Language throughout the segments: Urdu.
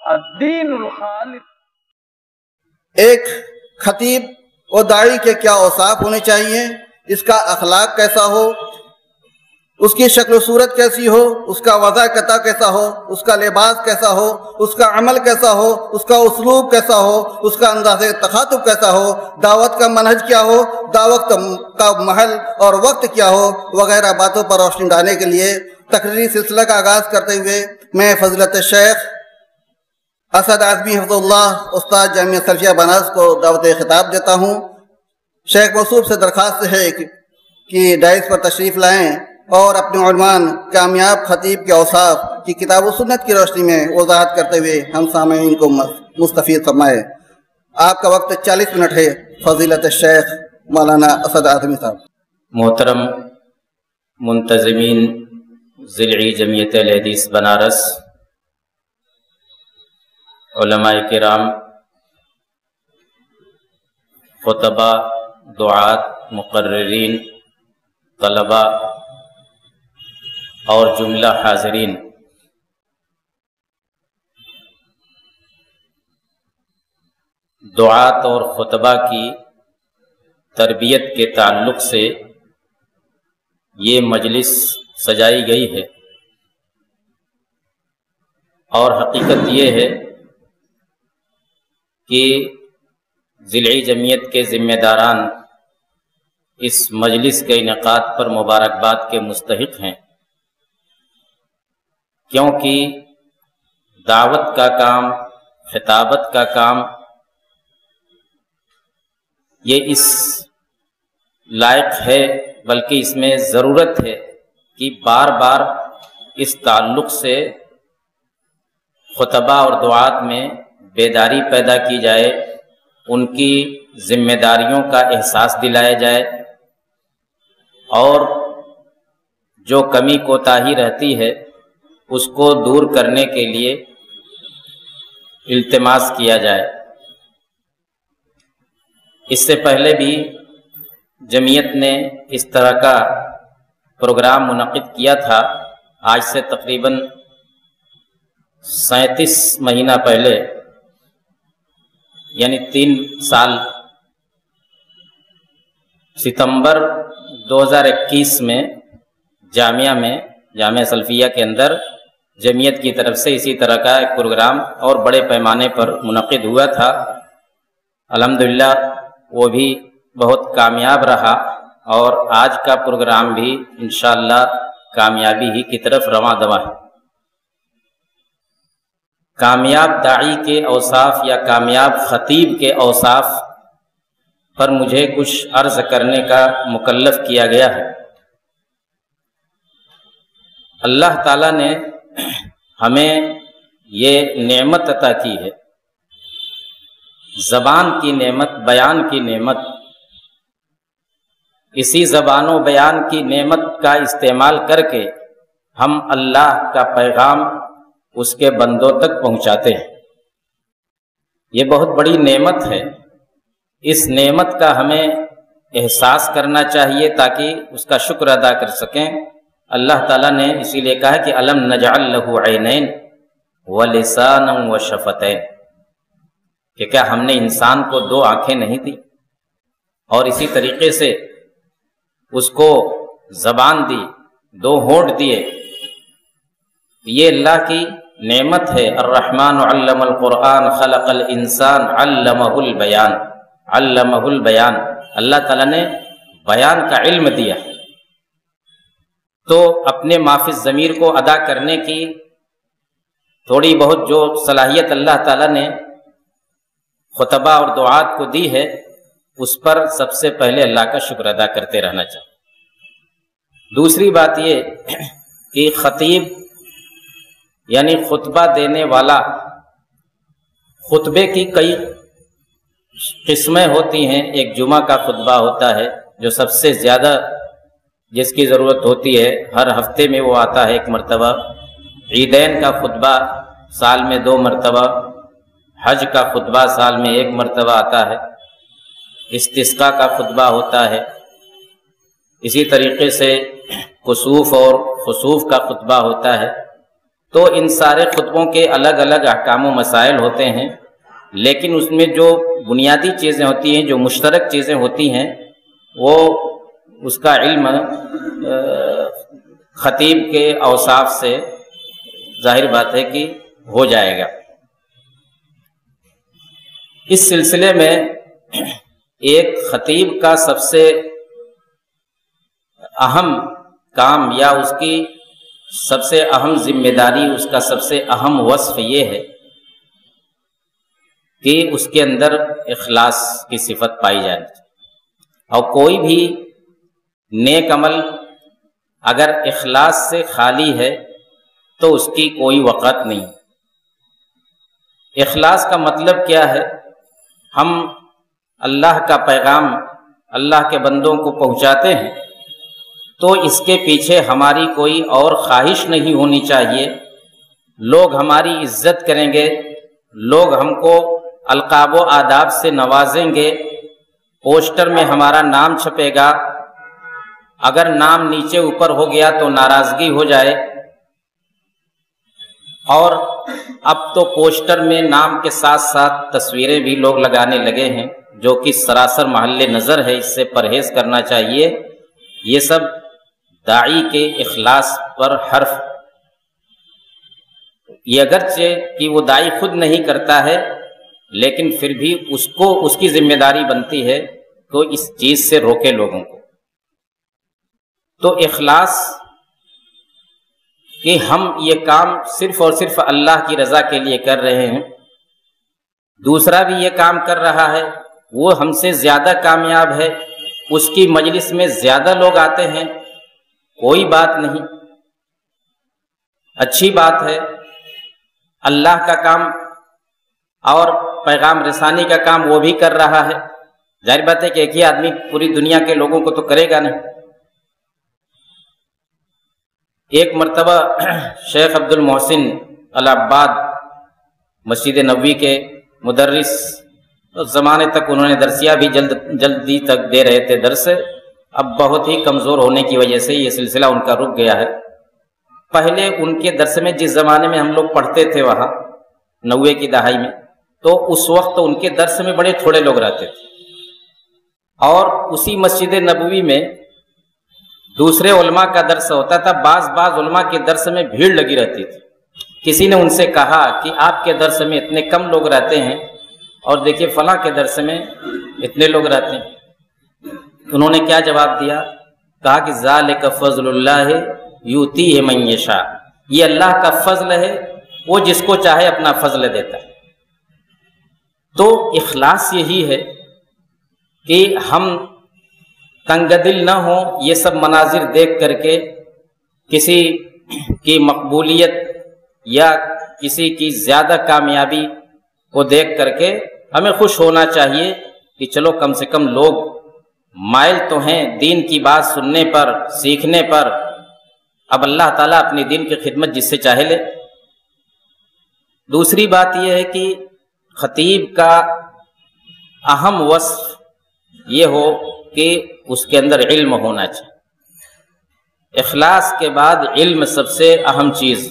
الدین الخالص۔ ایک خطیب اور داعی کے کیا اوصاف ہونے چاہیے، اس کا اخلاق کیسا ہو، اس کی شکل و صورت کیسی ہو، اس کا وضع قطع کیسا ہو، اس کا لباس کیسا ہو، اس کا عمل کیسا ہو، اس کا اسلوب کیسا ہو، اس کا انداز تخاطب کیسا ہو، دعوت کا منہج کیا ہو، دعوت کا محل اور وقت کیا ہو، وغیرہ باتوں پر روشنی ڈالنے کے لیے تقریری سلسلہ کا آغاز کرتے ہوئے میں فضیلت شیخ اسد اعظمی حفظ اللہ استاد جامعہ سلفیہ بنارس کو دعوت خطاب دیتا ہوں۔ شیخ موصوف سے درخواست ہے کہ ڈائس پر تشریف لائیں اور اپنے عنوان کامیاب خطیب کے اوصاف کی کتاب و سنت کی روشنی میں وضاحت کرتے ہوئے ہم سامعین کو مستفید فرمائے۔ آپ کا وقت 40 منٹ ہے۔ فضیلت الشیخ مولانا اسد اعظمی صاحب۔ محترم منتظمین ضلعی جمعیت اہل حدیث بنارس، علماء کرام، خطباء، دعات، مقررین، طلباء اور جملہ حاضرین، دعات اور خطبہ کی تربیت کے تعلق سے یہ مجلس سجائی گئی ہے، اور حقیقت یہ ہے کہ ضلعی جمعیت کے ذمہ داران اس مجلس کے انعقاد پر مبارکباد کے مستحق ہیں، کیونکہ دعوت کا کام، خطابت کا کام، یہ اس لائق ہے، بلکہ اس میں ضرورت ہے کہ بار بار اس تعلق سے خطبہ اور دعات میں بیداری پیدا کی جائے، ان کی ذمہ داریوں کا احساس دلایا جائے، اور جو کمی کوتاہی رہتی ہے اس کو دور کرنے کے لیے التماس کیا جائے۔ اس سے پہلے بھی جمعیت نے اس طرح کا پروگرام منعقد کیا تھا، آج سے تقریباً 37 مہینہ پہلے، یعنی 3 سال، ستمبر 2021 میں جامعہ سلفیہ کے اندر جمعیت کی طرف سے اسی طرح کا ایک پروگرام اور بڑے پیمانے پر منعقد ہوا تھا۔ الحمدللہ وہ بھی بہت کامیاب رہا، اور آج کا پروگرام بھی انشاءاللہ کامیابی ہی کی طرف رواں دواں ہے۔ کامیاب داعی کے اوصاف یا کامیاب خطیب کے اوصاف پر مجھے کچھ عرض کرنے کا مکلف کیا گیا ہے۔ اللہ تعالیٰ نے ہمیں یہ نعمت عطا کی ہے، زبان کی نعمت، بیان کی نعمت۔ اسی زبان و بیان کی نعمت کا استعمال کر کے ہم اللہ کا پیغام اس کے بندوں تک پہنچاتے ہیں۔ یہ بہت بڑی نعمت ہے، اس نعمت کا ہمیں احساس کرنا چاہیے تاکہ اس کا شکر ادا کر سکیں۔ اللہ تعالیٰ نے اسی لیے کہا کہ الم نجعل لہ عینین ولسانا وشفتین، کہ کیا ہم نے انسان کو 2 آنکھیں نہیں دی، اور اسی طریقے سے اس کو زبان دی، 2 ہونٹ دیے۔ یہ اللہ کی نعمت ہے۔ الرحمن علم القرآن خلق الانسان علمہ البیان، علمہ البیان، اللہ تعالیٰ نے بیان کا علم دیا۔ تو اپنے مافی الضمیر کو ادا کرنے کی تھوڑی بہت جو صلاحیت اللہ تعالیٰ نے خطبہ اور دعات کو دی ہے، اس پر سب سے پہلے اللہ کا شکر ادا کرتے رہنا چاہیے۔ دوسری بات یہ کہ خطیب یعنی خطبہ دینے والا، خطبے کی کئی قسمیں ہوتی ہیں۔ ایک جمعہ کا خطبہ ہوتا ہے جو سب سے زیادہ جس کی ضرورت ہوتی ہے، ہر ہفتے میں وہ آتا ہے 1 مرتبہ۔ عیدین کا خطبہ سال میں 2 مرتبہ، حج کا خطبہ سال میں 1 مرتبہ آتا ہے، استسقاء کا خطبہ ہوتا ہے، اسی طریقے سے کسوف اور خسوف کا خطبہ ہوتا ہے۔ تو ان سارے خطبوں کے الگ الگ احکام و مسائل ہوتے ہیں، لیکن اس میں جو بنیادی چیزیں ہوتی ہیں، جو مشترک چیزیں ہوتی ہیں، وہ اس کا علم خطیب کے اوصاف سے ظاہر بات ہے کہ ہو جائے گا۔ اس سلسلے میں ایک خطیب کا سب سے اہم کام یا اس کی سب سے اہم ذمہ داری، اس کا سب سے اہم وصف یہ ہے کہ اس کے اندر اخلاص کی صفت پائی جائے، اور کوئی بھی نیک عمل اگر اخلاص سے خالی ہے تو اس کی کوئی وقت نہیں۔ اخلاص کا مطلب کیا ہے؟ ہم اللہ کا پیغام اللہ کے بندوں کو پہنچاتے ہیں تو اس کے پیچھے ہماری کوئی اور خواہش نہیں ہونی چاہیے۔ لوگ ہماری عزت کریں گے، لوگ ہم کو القاب و آداب سے نوازیں گے، پوسٹر میں ہمارا نام چھپے گا، اگر نام نیچے اوپر ہو گیا تو ناراضگی ہو جائے، اور اب تو پوسٹر میں نام کے ساتھ ساتھ تصویریں بھی لوگ لگانے لگے ہیں، جو کہ سراسر محل نظر ہے، اس سے پرہیز کرنا چاہیے۔ یہ سب داعی کے اخلاص پر حرف، یہ اگرچہ کہ وہ داعی خود نہیں کرتا ہے لیکن پھر بھی اس کو اس کی ذمہ داری بنتی ہے تو اس چیز سے روکے لوگوں کو۔ تو اخلاص کہ ہم یہ کام صرف اور صرف اللہ کی رضا کے لیے کر رہے ہیں، دوسرا بھی یہ کام کر رہا ہے، وہ ہم سے زیادہ کامیاب ہے، اس کی مجلس میں زیادہ لوگ آتے ہیں، کوئی بات نہیں، اچھی بات ہے۔ اللہ کا کام اور پیغام رسانی کا کام وہ بھی کر رہا ہے، ظاہر بات ہے کہ ایک ہی آدمی پوری دنیا کے لوگوں کو تو کرے گا نہیں۔ ایک مرتبہ شیخ عبد المحسن العباد مسجد نبوی کے مدرس، اس زمانے تک انہوں نے درسیہ بھی جلدی تک دے رہے تھے درس، اب بہت ہی کمزور ہونے کی وجہ سے یہ سلسلہ ان کا رک گیا ہے۔ پہلے ان کے درس میں جس زمانے میں ہم لوگ پڑھتے تھے وہاں 90 کی دہائی میں، تو اس وقت ان کے درس میں بڑے تھوڑے لوگ رہتے تھے، اور اسی مسجد نبوی میں دوسرے علماء کا درس ہوتا تھا، بعض علماء کے درس میں بھیڑ لگی رہتی تھی۔ کسی نے ان سے کہا کہ آپ کے درس میں اتنے کم لوگ رہتے ہیں اور دیکھیے فلاں کے درس میں اتنے لوگ رہتے ہیں۔ انہوں نے کیا جواب دیا؟ کہا کہ ذالک فضل اللہ یؤتیہ من یشاء، یہ اللہ کا فضل ہے، وہ جس کو چاہے اپنا فضل دیتا ہے۔ تو اخلاص یہی ہے کہ ہم تنگ دل نہ ہوں یہ سب مناظر دیکھ کر کے، کسی کی مقبولیت یا کسی کی زیادہ کامیابی کو دیکھ کر کے ہمیں خوش ہونا چاہیے کہ چلو کم سے کم لوگ مائل تو ہیں دین کی بات سننے پر، سیکھنے پر، اب اللہ تعالیٰ اپنی دین کی خدمت جس سے چاہے لے۔ دوسری بات یہ ہے کہ خطیب کا اہم وصف یہ ہو کہ اس کے اندر علم ہونا چاہیے۔ اخلاص کے بعد علم سب سے اہم چیز۔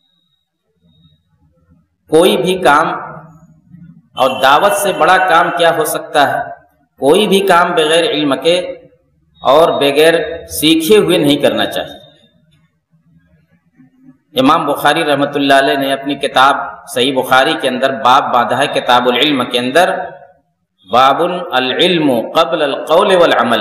کوئی بھی کام، اور دعوت سے بڑا کام کیا ہو سکتا ہے؟ کوئی بھی کام بغیر علم کے اور بغیر سیکھے ہوئے نہیں کرنا چاہیے۔ امام بخاری رحمۃ اللہ علیہ نے اپنی کتاب صحیح بخاری کے اندر باب باندھا ہے، کتاب العلم کے اندر، باب العلم قبل القول والعمل،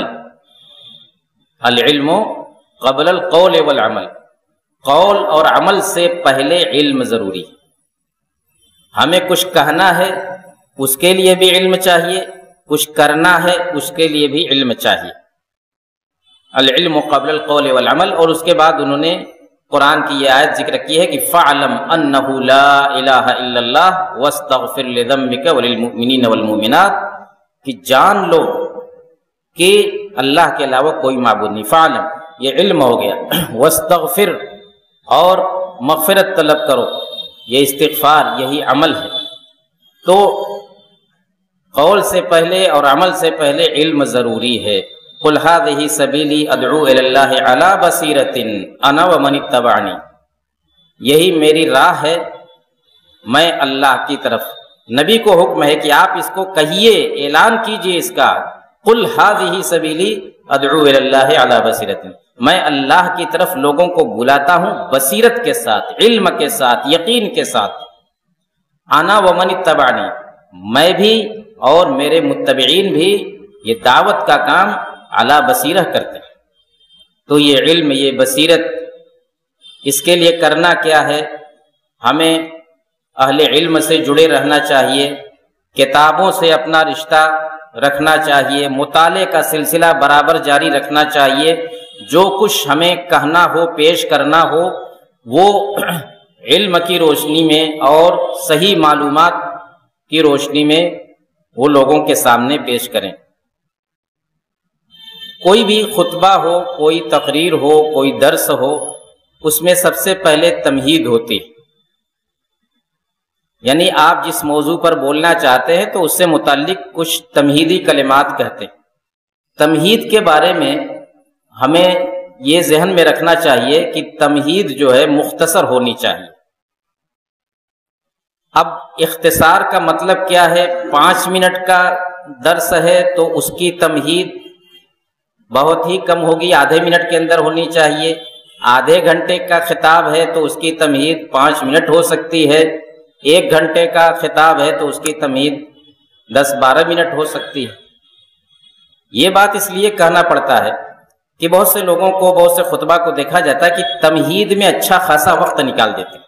العلم قبل القول والعمل، قول اور عمل سے پہلے علم ضروری ہے۔ ہمیں کچھ کہنا ہے اس کے لیے بھی علم چاہیے، کچھ کرنا ہے اس کے لیے بھی علم چاہیے۔ العلم قبل القول والعمل، اور اس کے بعد انہوں نے قرآن کی یہ آیت ذکر کی ہے کہ فَاعْلَمْ أَنَّهُ لَا إِلَٰهَ إِلَّا اللَّهُ وَاسْتَغْفِرْ لِذَنبِكَ وَلِلْمُؤْمِنِينَ وَالْمُؤْمِنَاتِ، کہ جان لو کہ اللہ کے علاوہ کوئی معبود نہیں۔ فَاعْلَمْ یہ علم ہو گیا، وَاسْتَغْفِرْ اور مغفرت طلب کرو، یہ استغفار، یہی عمل ہے۔ تو قول سے پہلے اور عمل سے پہلے علم ضروری ہے۔ قُلْ هَٰذِهِ سَبِيلِي أَدْعُو إِلَى اللَّهِ عَلَىٰ بَصِيرَةٍ أَنَا وَمَنِ اتَّبَعَنِي، یہی میری راہ ہے، میں اللہ کی طرف، نبی کو حکم ہے کہ آپ اس کو کہیے، اعلان کیجئے اس کا، قل ھذہ سبیلی ادعو الی اللہ علی بصیرۃ، میں اللہ کی طرف لوگوں کو بلاتا ہوں بصیرت کے ساتھ، علم کے ساتھ، یقین کے ساتھ، انا ومن اتبعنی، میں بھی اور میرے متبعین بھی یہ دعوت کا کام علی بصیرہ کرتے ہیں۔ تو یہ علم، یہ بصیرت، اس کے لیے کرنا کیا ہے؟ ہمیں اہل علم سے جڑے رہنا چاہیے، کتابوں سے اپنا رشتہ رکھنا چاہیے، مطالعے کا سلسلہ برابر جاری رکھنا چاہیے، جو کچھ ہمیں کہنا ہو، پیش کرنا ہو، وہ علم کی روشنی میں اور صحیح معلومات کی روشنی میں وہ لوگوں کے سامنے پیش کریں۔ کوئی بھی خطبہ ہو، کوئی تقریر ہو، کوئی درس ہو، اس میں سب سے پہلے تمہید ہوتی ہے، یعنی آپ جس موضوع پر بولنا چاہتے ہیں تو اس سے متعلق کچھ تمہیدی کلمات کہتے ہیں۔ تمہید کے بارے میں ہمیں یہ ذہن میں رکھنا چاہیے کہ تمہید جو ہے مختصر ہونی چاہیے۔ اب اختصار کا مطلب کیا ہے؟ 5 منٹ کا درس ہے تو اس کی تمہید بہت ہی کم ہوگی، آدھے منٹ کے اندر ہونی چاہیے۔ آدھے گھنٹے کا خطاب ہے تو اس کی تمہید 5 منٹ ہو سکتی ہے۔ 1 گھنٹے کا خطاب ہے تو اس کی تمہید 10-12 منٹ ہو سکتی ہے۔ یہ بات اس لیے کہنا پڑتا ہے کہ بہت سے لوگوں کو، بہت سے خطبہ کو دیکھا جاتا ہے کہ تمہید میں اچھا خاصا وقت نکال دیتے ہیں،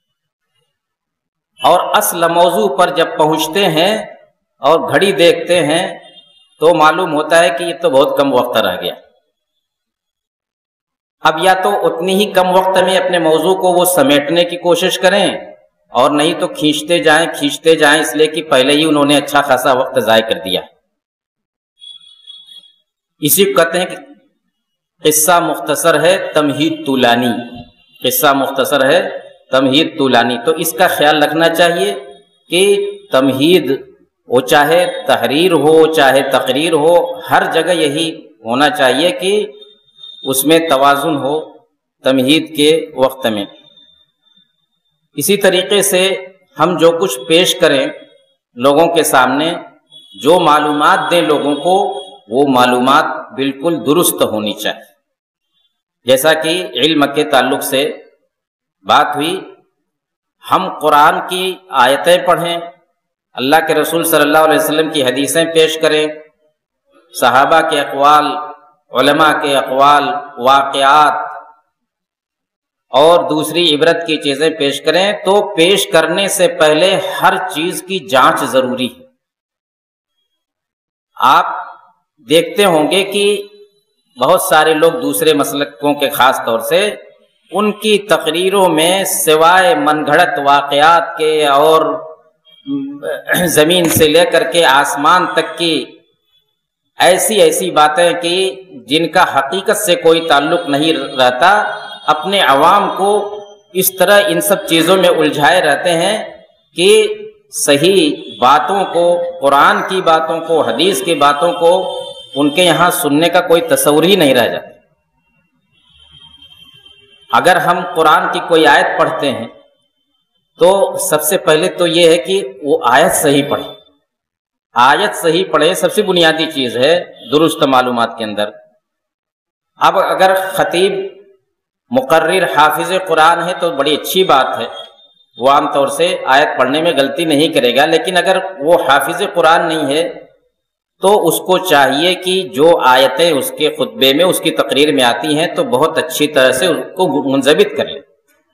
اور اصل موضوع پر جب پہنچتے ہیں اور گھڑی دیکھتے ہیں تو معلوم ہوتا ہے کہ یہ تو بہت کم وقت رہ گیا۔ اب یا تو اتنی ہی کم وقت میں اپنے موضوع کو وہ سمیٹنے کی کوشش کریں، اور نہیں تو کھینچتے جائیں اس لیے کہ پہلے ہی انہوں نے اچھا خاصا وقت ضائع کر دیا۔ اسی کو کہتے ہیں کہ قصہ مختصر ہے، تمہید طولانی، قصہ مختصر ہے، تمہید طولانی۔ تو اس کا خیال رکھنا چاہیے کہ تمہید، وہ چاہے تحریر ہو چاہے تقریر ہو، ہر جگہ یہی ہونا چاہیے کہ اس میں توازن ہو تمہید کے وقت میں۔ اسی طریقے سے ہم جو کچھ پیش کریں لوگوں کے سامنے، جو معلومات دیں لوگوں کو، وہ معلومات بالکل درست ہونی چاہیے۔ جیسا کہ علم کے تعلق سے بات ہوئی، ہم قرآن کی آیتیں پڑھیں، اللہ کے رسول صلی اللہ علیہ وسلم کی حدیثیں پیش کریں، صحابہ کے اقوال، علماء کے اقوال، واقعات اور دوسری عبرت کی چیزیں پیش کریں، تو پیش کرنے سے پہلے ہر چیز کی جانچ ضروری ہے۔ آپ دیکھتے ہوں گے کہ بہت سارے لوگ دوسرے مسلکوں کے خاص طور سے ان کی تقریروں میں سوائے من گھڑت واقعات کے اور زمین سے لے کر کے آسمان تک کی ایسی باتیں کہ جن کا حقیقت سے کوئی تعلق نہیں رہتا، اپنے عوام کو اس طرح ان سب چیزوں میں الجھائے رہتے ہیں کہ صحیح باتوں کو، قرآن کی باتوں کو، حدیث کی باتوں کو ان کے یہاں سننے کا کوئی تصور ہی نہیں رہ جاتا۔ اگر ہم قرآن کی کوئی آیت پڑھتے ہیں تو سب سے پہلے تو یہ ہے کہ وہ آیت صحیح پڑھیں، آیت صحیح پڑھیں، سب سے بنیادی چیز ہے درست معلومات کے اندر۔ اب اگر خطیب مقرر حافظ قرآن ہے تو بڑی اچھی بات ہے، وہ عام طور سے آیت پڑھنے میں غلطی نہیں کرے گا، لیکن اگر وہ حافظ قرآن نہیں ہے تو اس کو چاہیے کہ جو آیتیں اس کے خطبے میں، اس کی تقریر میں آتی ہیں تو بہت اچھی طرح سے اس کو منضبط کر لے،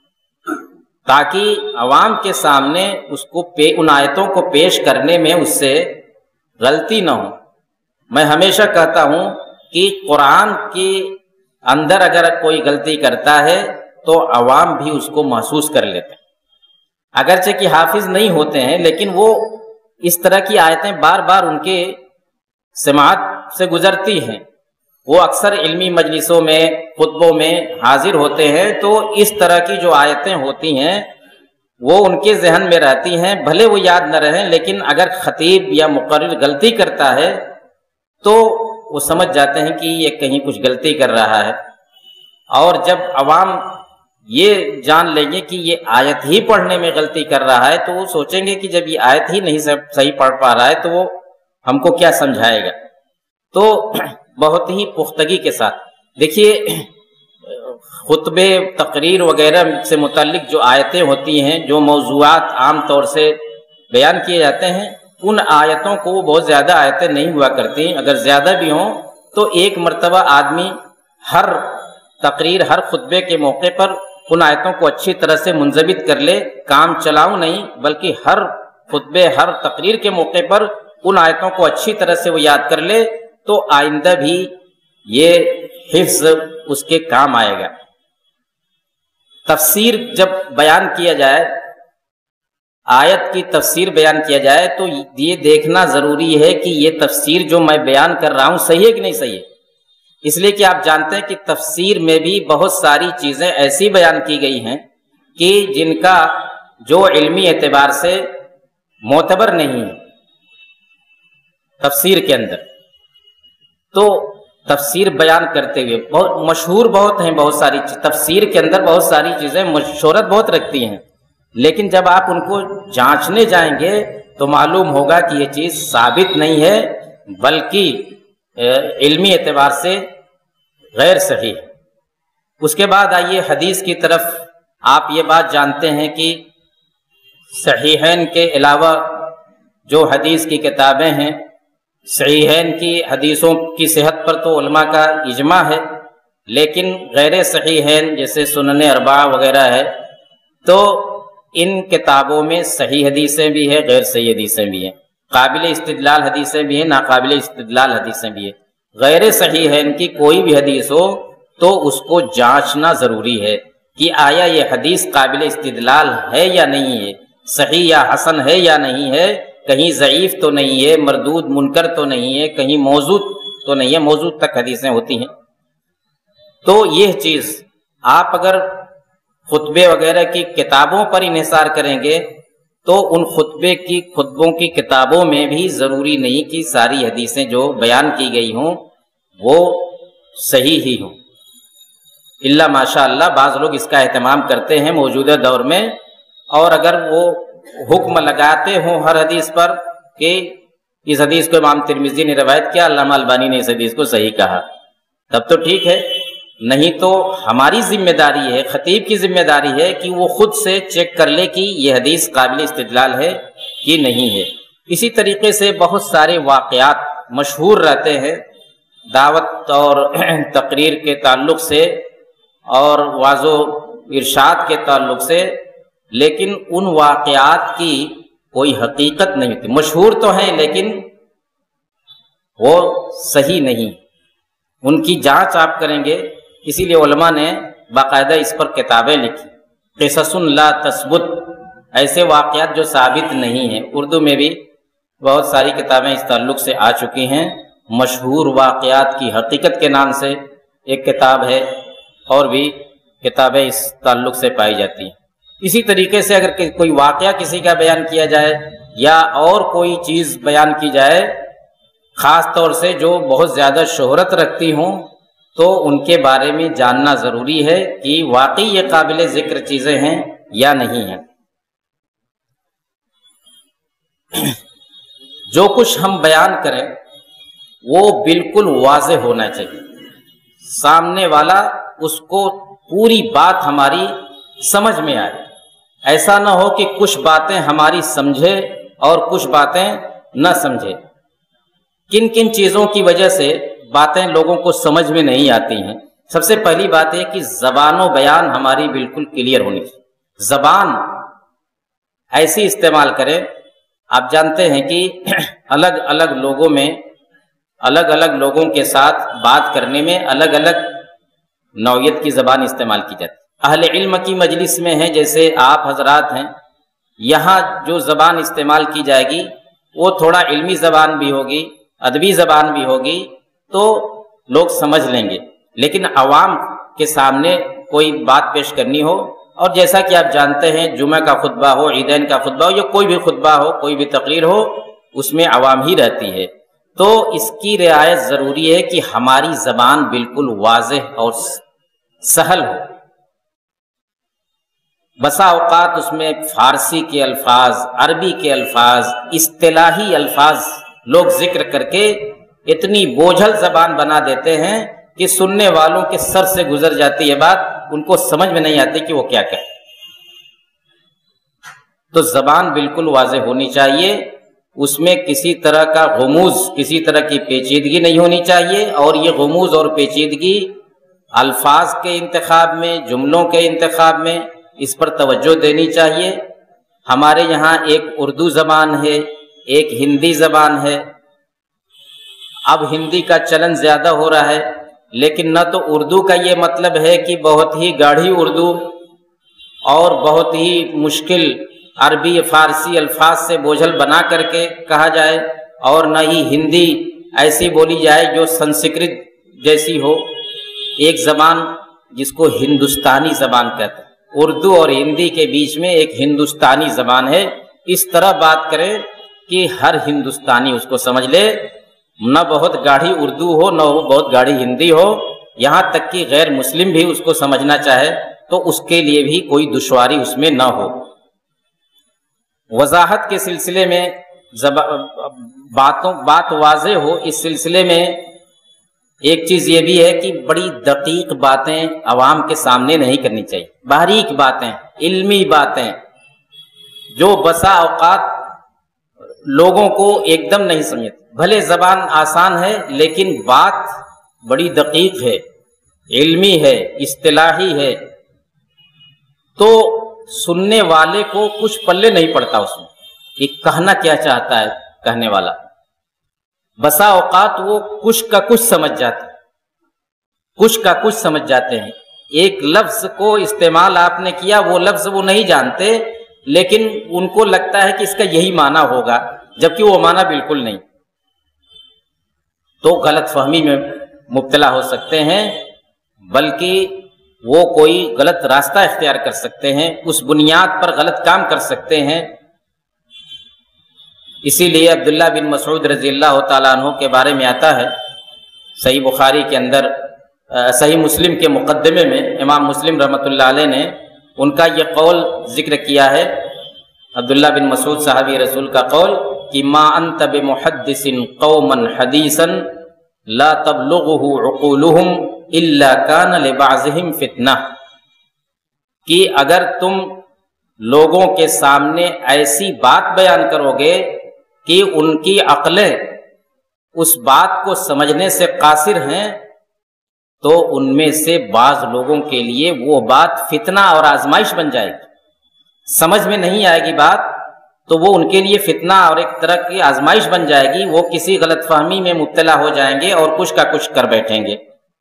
تاکہ عوام کے سامنے اس کو ان آیتوں کو پیش کرنے میں اس سے غلطی نہ ہو۔ میں ہمیشہ کہتا ہوں کہ قرآن کے اندر اگر کوئی غلطی کرتا ہے تو عوام بھی اس کو محسوس کر لیتے ہیں، اگرچہ کہ حافظ نہیں ہوتے ہیں، لیکن وہ اس طرح کی آیتیں بار بار ان کے سماعت سے گزرتی ہیں، وہ اکثر علمی مجلسوں میں، خطبوں میں حاضر ہوتے ہیں، تو اس طرح کی جو آیتیں ہوتی ہیں وہ ان کے ذہن میں رہتی ہیں، بھلے وہ یاد نہ رہیں، لیکن اگر خطیب یا مقرر غلطی کرتا ہے تو وہ سمجھ جاتے ہیں کہ یہ کہیں کچھ غلطی کر رہا ہے۔ اور جب عوام یہ جان لیں گے کہ یہ آیت ہی پڑھنے میں غلطی کر رہا ہے، تو وہ سوچیں گے کہ جب یہ آیت ہی نہیں صحیح پڑھ پا رہا ہے تو وہ ہم کو کیا سمجھائے گا۔ تو بہت ہی پختگی کے ساتھ دیکھیے، خطبے، تقریر وغیرہ سے متعلق جو آیتیں ہوتی ہیں، جو موضوعات عام طور سے بیان کیے جاتے ہیں، ان آیتوں کو، وہ بہت زیادہ آیتیں نہیں ہوا کرتی، اگر زیادہ بھی ہوں تو ایک مرتبہ آدمی ہر تقریر، ہر خطبے کے موقع پر ان آیتوں کو اچھی طرح سے منضبط کر لے، کام چلاؤ نہیں بلکہ ہر خطبے، ہر تقریر کے موقع پر ان آیتوں کو اچھی طرح سے وہ یاد کر لے، تو آئندہ بھی یہ حفظ اس کے کام آئے گا۔ تفسیر جب بیان کیا جائے، آیت کی تفسیر بیان کیا جائے، تو یہ دیکھنا ضروری ہے کہ یہ تفسیر جو میں بیان کر رہا ہوں صحیح ہے کہ نہیں صحیح ہے۔ اس لیے کہ آپ جانتے ہیں کہ تفسیر میں بھی بہت ساری چیزیں ایسی بیان کی گئی ہیں کہ جن کا جو علمی اعتبار سے معتبر نہیں ہے تفسیر کے اندر۔ تو تفسیر بیان کرتے ہوئے بہت مشہور بہت ہیں، بہت ساری تفسیر کے اندر بہت ساری چیزیں شہرت بہت رکھتی ہیں، لیکن جب آپ ان کو جانچنے جائیں گے تو معلوم ہوگا کہ یہ چیز ثابت نہیں ہے بلکہ علمی اعتبار سے غیر صحیح ہے۔ اس کے بعد آئیے حدیث کی طرف۔ آپ یہ بات جانتے ہیں کہ صحیحین کے علاوہ جو حدیث کی کتابیں ہیں، صحیحین کی حدیثوں کی صحت پر تو علماء کا اجماع ہے، لیکن غیر صحیحین جیسے سنن اربعہ وغیرہ ہے، تو ان کتابوں میں صحیح حدیثیں بھی ہیں، غیر صحیح حدیثیں بھی ہیں، قابل استدلال حدیثیں بھی ہیں، ناقابل استدلال حدیثیں بھی ہیں۔ غیر صحیح ہے ان کی کوئی بھی حدیث ہو تو اس کو جانچنا ضروری ہے کہ آیا یہ حدیث قابل استدلال ہے یا نہیں ہے، صحیح یا حسن ہے یا نہیں ہے، کہیں ضعیف تو نہیں ہے، مردود منکر تو نہیں ہے، کہیں موضوع تو نہیں ہے، موضوع تک حدیثیں ہوتی ہیں۔ تو یہ چیز آپ اگر خطبے وغیرہ کی کتابوں پر انحصار کریں گے تو ان خطبوں کی کتابوں میں بھی ضروری نہیں کہ ساری حدیثیں جو بیان کی گئی ہوں وہ صحیح ہی ہوں، الا ماشاء اللہ بعض لوگ اس کا اہتمام کرتے ہیں موجودہ دور میں، اور اگر وہ حکم لگاتے ہوں ہر حدیث پر کہ اس حدیث کو امام ترمذی نے روایت کیا، علامہ البانی نے اس حدیث کو صحیح کہا، تب تو ٹھیک ہے، نہیں تو ہماری ذمہ داری ہے، خطیب کی ذمہ داری ہے کہ وہ خود سے چیک کر لے کہ یہ حدیث قابل استدلال ہے کہ نہیں ہے۔ اسی طریقے سے بہت سارے واقعات مشہور رہتے ہیں دعوت اور تقریر کے تعلق سے اور وعظ و ارشاد کے تعلق سے، لیکن ان واقعات کی کوئی حقیقت نہیں ہوتی، مشہور تو ہیں لیکن وہ صحیح نہیں، ان کی جانچ آپ کریں گے۔ اسی لیے علماء نے باقاعدہ اس پر کتابیں لکھی، قصص لا تثبت، ایسے واقعات جو ثابت نہیں ہیں۔ اردو میں بھی بہت ساری کتابیں اس تعلق سے آ چکی ہیں، مشہور واقعات کی حقیقت کے نام سے ایک کتاب ہے، اور بھی کتابیں اس تعلق سے پائی جاتی ہیں۔ اسی طریقے سے اگر کوئی واقعہ کسی کا بیان کیا جائے یا اور کوئی چیز بیان کی جائے، خاص طور سے جو بہت زیادہ شہرت رکھتی ہوں، تو ان کے بارے میں جاننا ضروری ہے کہ واقعی یہ قابل ذکر چیزیں ہیں یا نہیں ہیں۔ جو کچھ ہم بیان کریں وہ بالکل واضح ہونا چاہیے، سامنے والا اس کو پوری بات ہماری سمجھ میں آئے، ایسا نہ ہو کہ کچھ باتیں ہماری سمجھے اور کچھ باتیں نہ سمجھے۔ کن کن چیزوں کی وجہ سے باتیں لوگوں کو سمجھ میں نہیں آتی ہیں؟ سب سے پہلی بات ہے کہ زبان و بیان ہماری بالکل کلیئر ہونی چاہیے، زبان ایسی استعمال کریں۔ آپ جانتے ہیں کہ الگ الگ لوگوں میں، الگ الگ لوگوں کے ساتھ بات کرنے میں الگ الگ نوعیت کی زبان استعمال کی جاتی ہے۔ اہل علم کی مجلس میں ہیں، جیسے آپ حضرات ہیں، یہاں جو زبان استعمال کی جائے گی وہ تھوڑا علمی زبان بھی ہوگی، ادبی زبان بھی ہوگی، تو لوگ سمجھ لیں گے۔ لیکن عوام کے سامنے کوئی بات پیش کرنی ہو، اور جیسا کہ آپ جانتے ہیں جمعہ کا خطبہ ہو، عیدین کا خطبہ ہو، یا کوئی بھی خطبہ ہو، کوئی بھی تقریر ہو، اس میں عوام ہی رہتی ہے، تو اس کی رعایت ضروری ہے کہ ہماری زبان بالکل واضح اور سہل ہو۔ بسا اوقات اس میں فارسی کے الفاظ، عربی کے الفاظ، اصطلاحی الفاظ لوگ ذکر کر کے اتنی بوجھل زبان بنا دیتے ہیں کہ سننے والوں کے سر سے گزر جاتی ہے بات، ان کو سمجھ میں نہیں آتی کہ وہ کیا کہے۔ تو زبان بالکل واضح ہونی چاہیے، اس میں کسی طرح کا غموض، کسی طرح کی پیچیدگی نہیں ہونی چاہیے، اور یہ غموض اور پیچیدگی الفاظ کے انتخاب میں، جملوں کے انتخاب میں، اس پر توجہ دینی چاہیے۔ ہمارے یہاں ایک اردو زبان ہے، ایک ہندی زبان ہے۔ اب ہندی کا چلن زیادہ ہو رہا ہے، لیکن نہ تو اردو کا یہ مطلب ہے کہ بہت ہی گاڑھی اردو اور بہت ہی مشکل عربی فارسی الفاظ سے بوجھل بنا کر کے کہا جائے، اور نہ ہی ہندی ایسی بولی جائے جو سنسکرت جیسی ہو۔ ایک زبان جس کو ہندوستانی زبان کہتے ہیں، اردو اور ہندی کے بیچ میں ایک ہندوستانی زبان ہے۔ اس طرح بات کریں کہ ہر ہندوستانی اس کو سمجھ لے، نہ بہت گاڑھی اردو ہو نہ بہت گاڑھی ہندی ہو، یہاں تک کہ غیر مسلم بھی اس کو سمجھنا چاہے تو اس کے لیے بھی کوئی دشواری اس میں نہ ہو۔ وضاحت کے سلسلے میں بات واضح ہو، اس سلسلے میں ایک چیز یہ بھی ہے کہ بڑی دقیق باتیں عوام کے سامنے نہیں کرنی چاہیے، باریک باتیں، علمی باتیں جو بسا اوقات لوگوں کو ایک دم نہیں سمجھتے۔ بھلے زبان آسان ہے لیکن بات بڑی دقیق ہے، علمی ہے، اصطلاحی ہے، تو سننے والے کو کچھ پلے نہیں پڑتا اس میں کہ کہنا کیا چاہتا ہے کہنے والا۔ بسا اوقات وہ کچھ کا کچھ سمجھ جاتے ہیں، کچھ کا کچھ سمجھ جاتے ہیں۔ ایک لفظ کو استعمال آپ نے کیا، وہ لفظ وہ نہیں جانتے، لیکن ان کو لگتا ہے کہ اس کا یہی معنی ہوگا، جبکہ وہ معنی بالکل نہیں، تو غلط فہمی میں مبتلا ہو سکتے ہیں، بلکہ وہ کوئی غلط راستہ اختیار کر سکتے ہیں، اس بنیاد پر غلط کام کر سکتے ہیں۔ اسی لیے عبداللہ بن مسعود رضی اللہ تعالیٰ عنہ کے بارے میں آتا ہے صحیح بخاری کے اندر، صحیح مسلم کے مقدمے میں امام مسلم رحمۃ اللہ علیہ نے ان کا یہ قول ذکر کیا ہے، عبداللہ بن مسعود صحابی رسول کا قول کہ ما انت بمحدث قوما حدیثا لا تبلغه عقولهم الا كان لبعضهم فتنہ، کہ اگر تم لوگوں کے سامنے ایسی بات بیان کرو گے کہ ان کی عقلیں اس بات کو سمجھنے سے قاصر ہیں، تو ان میں سے بعض لوگوں کے لیے وہ بات فتنہ اور آزمائش بن جائے گی۔ سمجھ میں نہیں آئے گی بات تو وہ ان کے لیے فتنہ اور ایک طرح کی آزمائش بن جائے گی، وہ کسی غلط فہمی میں مبتلا ہو جائیں گے اور کچھ کا کچھ کر بیٹھیں گے۔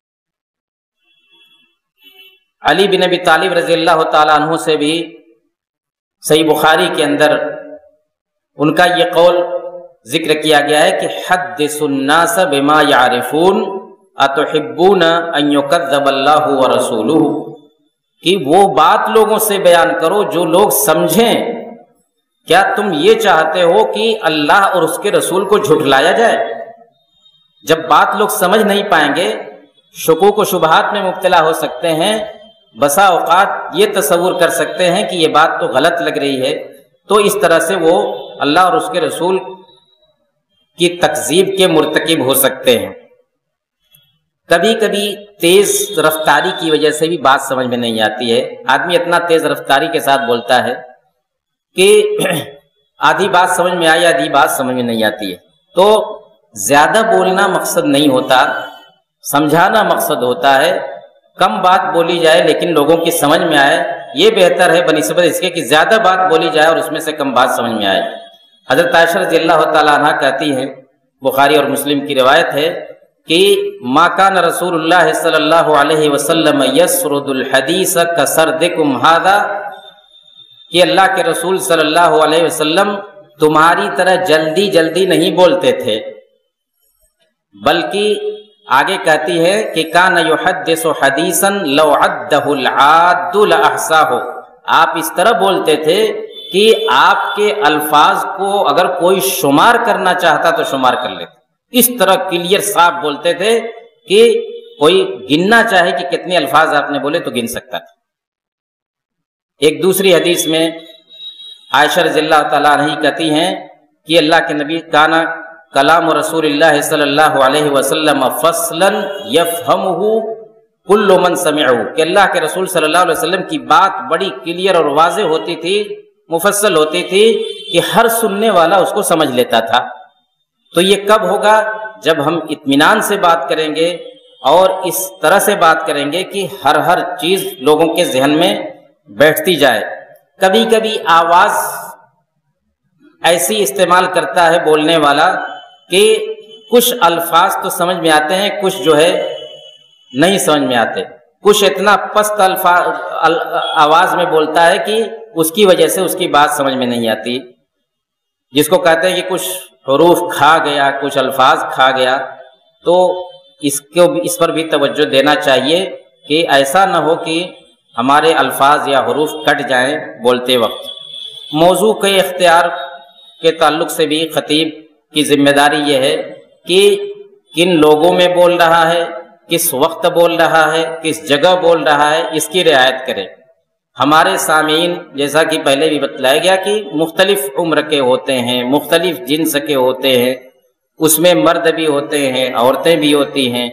علی بن ابی طالب رضی اللہ تعالیٰ عنہ سے بھی صحیح بخاری کے اندر ان کا یہ قول ذکر کیا گیا ہے کہ حدث الناس بما يعرفون اتحبون ان يكذب اللہ ورسولہ، کہ وہ بات لوگوں سے بیان کرو جو لوگ سمجھیں۔ کیا تم یہ چاہتے ہو کہ اللہ اور اس کے رسول کو جھٹلایا جائے؟ جب بات لوگ سمجھ نہیں پائیں گے، شکوک و شبہات میں مبتلا ہو سکتے ہیں، بسا اوقات یہ تصور کر سکتے ہیں کہ یہ بات تو غلط لگ رہی ہے، تو اس طرح سے وہ اللہ اور اس کے رسول کی تکذیب کے مرتکب ہو سکتے ہیں۔ کبھی کبھی تیز رفتاری کی وجہ سے بھی بات سمجھ میں نہیں آتی ہے، آدمی اتنا تیز رفتاری کے ساتھ بولتا ہے کہ آدھی بات سمجھ میں آئی، آدھی بات سمجھ میں نہیں آتی ہے۔ تو زیادہ بولنا مقصد نہیں ہوتا، سمجھانا مقصد ہوتا ہے۔ کم بات بولی جائے لیکن لوگوں کی سمجھ میں آئے، یہ بہتر ہے بنسبت اس کے کہ زیادہ بات بولی جائے اور اس میں سے کم بات سمجھ میں آئے۔ حضرت عائشہ رضی اللہ تعالیٰ عنہ کہتی ہیں، بخاری اور مسلم کی روایت ہے کہ ما کان رسول اللہ صلی اللہ علیہ وسلم یسرد الحدیث کسردکم ھذا، کہ اللہ کے رسول صلی اللہ علیہ وسلم تمہاری طرح جلدی جلدی نہیں بولتے تھے، بلکہ آگے کہتی ہے کہ کان یحدث حدیثا لو عدہ العاد لاحصاہ، آپ اس طرح بولتے تھے کہ آپ کے الفاظ کو اگر کوئی شمار کرنا چاہتا تو شمار کر لیتے، اس طرح کلیئر صاف بولتے تھے کہ کوئی گننا چاہے کہ کتنے الفاظ آپ نے بولے تو گن سکتا تھا۔ ایک دوسری حدیث میں عائشہ رضی اللہ تعالیٰ عنہ کہتی ہیں کہ اللہ کے نبی کانا کلام رسول اللہ صلی اللہ علیہ وسلم فصلا یفہمہ کل من سمعہ، کہ اللہ کے رسول صلی اللہ علیہ وسلم کی بات بڑی کلیئر اور واضح ہوتی تھی، مفصل ہوتی تھی کہ ہر سننے والا اس کو سمجھ لیتا تھا۔ تو یہ کب ہوگا؟ جب ہم اطمینان سے بات کریں گے اور اس طرح سے بات کریں گے کہ ہر چیز لوگوں کے ذہن میں بیٹھتی جائے۔ کبھی کبھی آواز ایسی استعمال کرتا ہے بولنے والا کہ کچھ الفاظ تو سمجھ میں آتے ہیں، کچھ جو ہے نہیں سمجھ میں آتے، کچھ اتنا پست آواز میں بولتا ہے کہ اس کی وجہ سے اس کی بات سمجھ میں نہیں آتی، جس کو کہتے ہیں کہ کچھ حروف کھا گیا، کچھ الفاظ کھا گیا۔ تو اس پر بھی توجہ دینا چاہیے کہ ایسا نہ ہو کہ ہمارے الفاظ یا حروف کٹ جائیں بولتے وقت۔ موضوع کے اختیار کے تعلق سے بھی خطیب کی ذمہ داری یہ ہے کہ کن لوگوں میں بول رہا ہے، کس وقت بول رہا ہے، کس جگہ بول رہا ہے، اس کی رعایت کرے۔ ہمارے سامعین جیسا کہ پہلے بھی بتلایا گیا کہ مختلف عمر کے ہوتے ہیں، مختلف جنس کے ہوتے ہیں، اس میں مرد بھی ہوتے ہیں، عورتیں بھی ہوتی ہیں،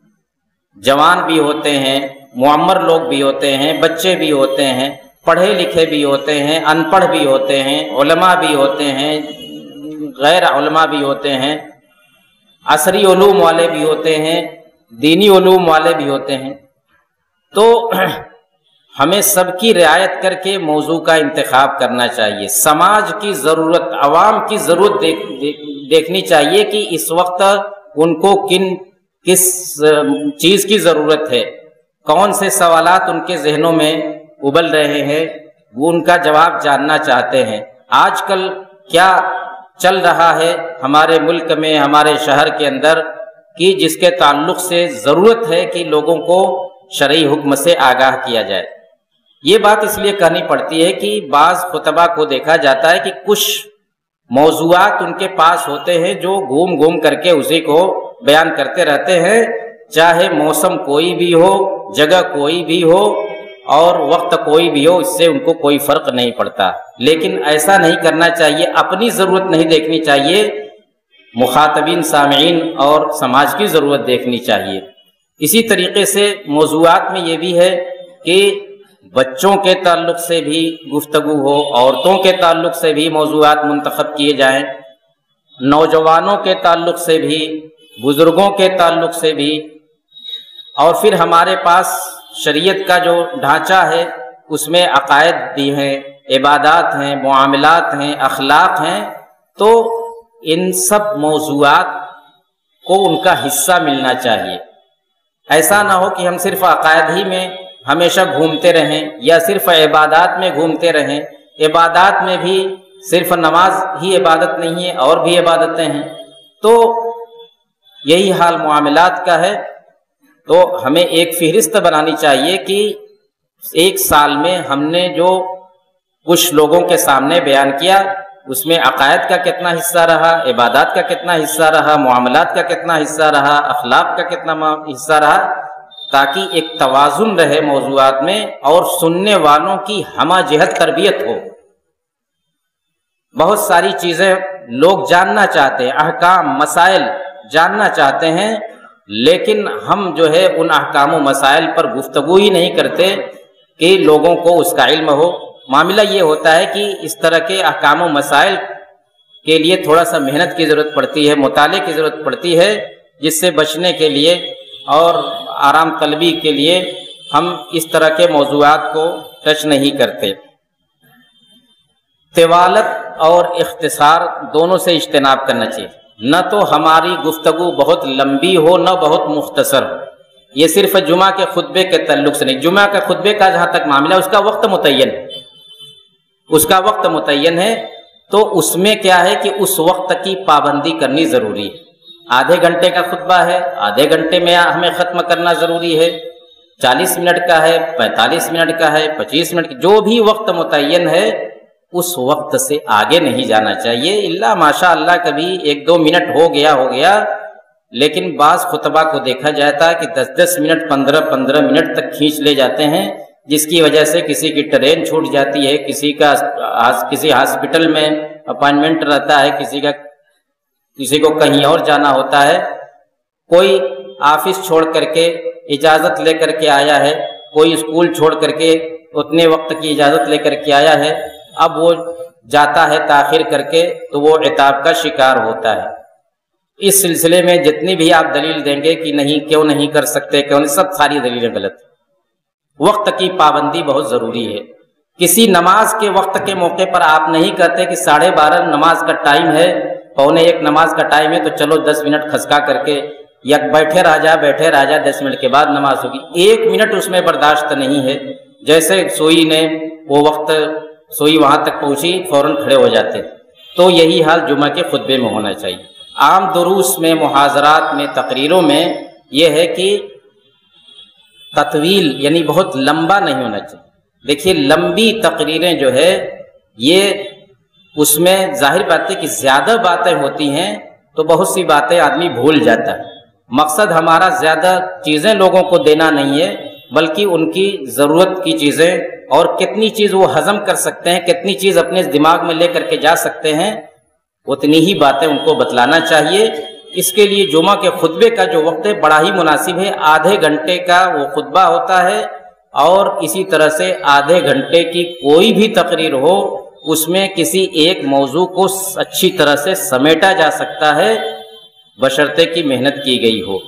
جوان بھی ہوتے ہیں، معمر لوگ بھی ہوتے ہیں، بچے بھی ہوتے ہیں، پڑھے لکھے بھی ہوتے ہیں، ان پڑھ بھی ہوتے ہیں، علماء بھی ہوتے ہیں، غیر علماء بھی ہوتے ہیں، عصری علوم والے بھی ہوتے ہیں، دینی علوم والے بھی ہوتے ہیں۔ تو ہمیں سب کی رعایت کر کے موضوع کا انتخاب کرنا چاہیے۔ سماج کی ضرورت، عوام کی ضرورت دیکھنی چاہیے کہ اس وقت ان کو کس چیز کی ضرورت ہے، کون سے سوالات ان کے ذہنوں میں ابل رہے ہیں، وہ ان کا جواب جاننا چاہتے ہیں۔ آج کل کیا چل رہا ہے ہمارے ملک میں، ہمارے شہر کے اندر، کہ جس کے تعلق سے ضرورت ہے کہ لوگوں کو شرعی حکم سے آگاہ کیا جائے۔ یہ بات اس لیے کہنی پڑتی ہے کہ بعض خطبہ کو دیکھا جاتا ہے کہ کچھ موضوعات ان کے پاس ہوتے ہیں جو گھوم گھوم کر کے اسی کو بیان کرتے رہتے ہیں، چاہے موسم کوئی بھی ہو، جگہ کوئی بھی ہو اور وقت کوئی بھی ہو، اس سے ان کو کوئی فرق نہیں پڑتا۔ لیکن ایسا نہیں کرنا چاہیے، اپنی ضرورت نہیں دیکھنی چاہیے، مخاطبین سامعین اور سماج کی ضرورت دیکھنی چاہیے۔ اسی طریقے سے موضوعات میں یہ بھی ہے کہ بچوں کے تعلق سے بھی گفتگو ہو، عورتوں کے تعلق سے بھی موضوعات منتخب کیے جائیں، نوجوانوں کے تعلق سے بھی، بزرگوں کے تعلق سے بھی، اور پھر ہمارے پاس شریعت کا جو ڈھانچہ ہے اس میں عقائد بھی ہیں، عبادات ہیں، معاملات ہیں، اخلاق ہیں، تو ان سب موضوعات کو ان کا حصہ ملنا چاہیے۔ ایسا نہ ہو کہ ہم صرف عقائد ہی میں ہمیشہ گھومتے رہیں یا صرف عبادات میں گھومتے رہیں۔ عبادات میں بھی صرف نماز ہی عبادت نہیں ہے، اور بھی عبادتیں ہیں، تو یہی حال معاملات کا ہے۔ تو ہمیں ایک فہرست بنانی چاہیے کہ ایک سال میں ہم نے جو کچھ لوگوں کے سامنے بیان کیا، اس میں عقائد کا کتنا حصہ رہا، عبادات کا کتنا حصہ رہا، معاملات کا کتنا حصہ رہا، اخلاق کا کتنا حصہ رہا، تاکہ ایک توازن رہے موضوعات میں اور سننے والوں کی ہمہ جہت تربیت ہو۔ بہت ساری چیزیں لوگ جاننا چاہتے ہیں، احکام، مسائل جاننا چاہتے ہیں، لیکن ہم جو ہے ان احکام و مسائل پر گفتگو ہی نہیں کرتے کہ لوگوں کو اس کا علم ہو۔ معاملہ یہ ہوتا ہے کہ اس طرح کے احکام و مسائل کے لیے تھوڑا سا محنت کی ضرورت پڑتی ہے، مطالعے کی ضرورت پڑتی ہے، جس سے بچنے کے لیے اور آرام طلبی کے لیے ہم اس طرح کے موضوعات کو ٹچ نہیں کرتے۔ طوالت اور اختصار دونوں سے اجتناب کرنا چاہیے، نہ تو ہماری گفتگو بہت لمبی ہو نہ بہت مختصر ہو۔ یہ صرف جمعہ کے خطبے کے تعلق سے نہیں، جمعہ کے خطبے کا جہاں تک معاملہ اس کا وقت متعین ہے، اس کا وقت متعین ہے، تو اس میں کیا ہے کہ اس وقت کی پابندی کرنی ضروری ہے۔ آدھے گھنٹے کا خطبہ ہے، آدھے گھنٹے میں ہمیں ختم کرنا ضروری ہے، 40 منٹ کا ہے، 45 منٹ کا ہے، 25 منٹ کا، جو بھی وقت متعین ہے اس وقت سے آگے نہیں جانا چاہیے۔ الا ماشاء اللہ کبھی 1-2 منٹ ہو گیا، لیکن بعض خطبہ کو دیکھا جاتا ہے کہ 10-10 منٹ 15-15 منٹ تک کھینچ لے جاتے ہیں، جس کی وجہ سے کسی کی ٹرین چھوٹ جاتی ہے، کسی ہاسپٹل میں اپائنٹمنٹ رہتا ہے، کسی کو کہیں اور جانا ہوتا ہے، کوئی آفس چھوڑ کر کے اجازت لے کر کے آیا ہے، کوئی اسکول چھوڑ کر کے اتنے وقت کی اجازت لے کر کے آیا ہے، اب وہ جاتا ہے تاخیر کر کے تو وہ عتاب کا شکار ہوتا ہے۔ اس سلسلے میں جتنی بھی آپ دلیل دیں گے کہ نہیں، کیوں نہیں کر سکتے، کیوں نہیں، سب ساری دلیلیں غلط۔ وقت کی پابندی بہت ضروری ہے۔ کسی نماز کے وقت کے موقع پر آپ نہیں کہتے کہ 12:30 نماز کا ٹائم ہے، 12:45 نماز کا ٹائم ہے تو چلو 10 منٹ کھسکا کر کے یا بیٹھے رہ جا 10 منٹ کے بعد نماز ہوگی، 1 منٹ اس میں برداشت نہیں ہے۔ جیسے سوئی نے وہ وقت سوئی وہاں تک پہنچی فوراً کھڑے ہو جاتے، تو یہی حال جمعہ کے خطبے میں ہونا چاہیے۔ عام دروس میں، محاضرات میں، تقریروں میں یہ ہے کہ تطویل یعنی بہت لمبا نہیں ہونا چاہیے۔ دیکھیے لمبی تقریریں جو ہے یہ اس میں ظاہر بات ہے کہ زیادہ باتیں ہوتی ہیں تو بہت سی باتیں آدمی بھول جاتا ہے۔ مقصد ہمارا زیادہ چیزیں لوگوں کو دینا نہیں ہے، بلکہ ان کی ضرورت کی چیزیں اور کتنی چیز وہ ہضم کر سکتے ہیں، کتنی چیز اپنے دماغ میں لے کر کے جا سکتے ہیں، اتنی ہی باتیں ان کو بتلانا چاہیے۔ اس کے لیے جمعہ کے خطبے کا جو وقت ہے بڑا ہی مناسب ہے، آدھے گھنٹے کا وہ خطبہ ہوتا ہے، اور اسی طرح سے آدھے گھنٹے کی کوئی بھی تقریر ہو اس میں کسی ایک موضوع کو اچھی طرح سے سمیٹا جا سکتا ہے بشرطے کی محنت کی گئی ہو۔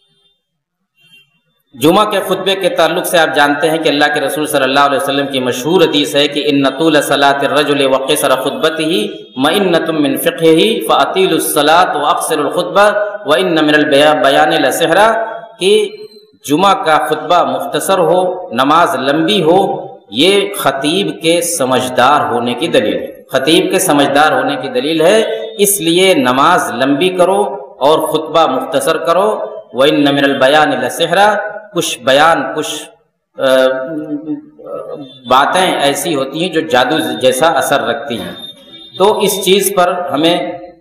جمعہ کے خطبے کے تعلق سے آپ جانتے ہیں کہ اللہ کے رسول صلی اللہ علیہ وسلم کی مشہور حدیث ہے کہ ان طول صلاۃ الرجل وقصر خطبته مئنة من فقهه فاطیلوا الصلاۃ واقصروا الخطبہ وان من البیان لسحرا، کہ جمعہ کا خطبہ مختصر ہو، نماز لمبی ہو، یہ خطیب کے سمجھدار ہونے کی دلیل ہے۔ خطیب کے سمجھدار ہونے کی دلیل ہے، اس لیے نماز لمبی کرو اور خطبہ مختصر کرو۔ وَإِنَّ مِنَ الْبَيَانِ لَسِحْرًا، کچھ بیان، کچھ باتیں ایسی ہوتی ہیں جو جادو جیسا اثر رکھتی ہیں، تو اس چیز پر ہمیں